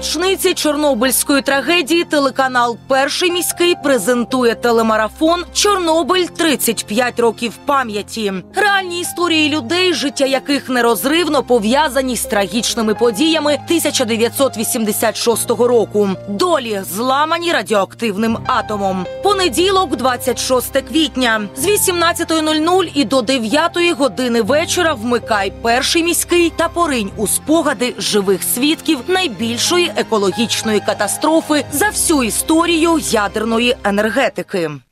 річниці Чорнобильської трагедії телеканал «Перший міський» презентує телемарафон «Чорнобиль. 35 років пам'яті». Реальні історії людей, життя яких нерозривно пов'язані з трагічними подіями 1986 року. Долі, зламані радіоактивним атомом. Понеділок, 26 квітня. З 18:00 і до 9 години вечора вмикай «Перший міський» та поринь у спогади живих свідків найбільшої екологічної катастрофи за всю історію ядерної енергетики.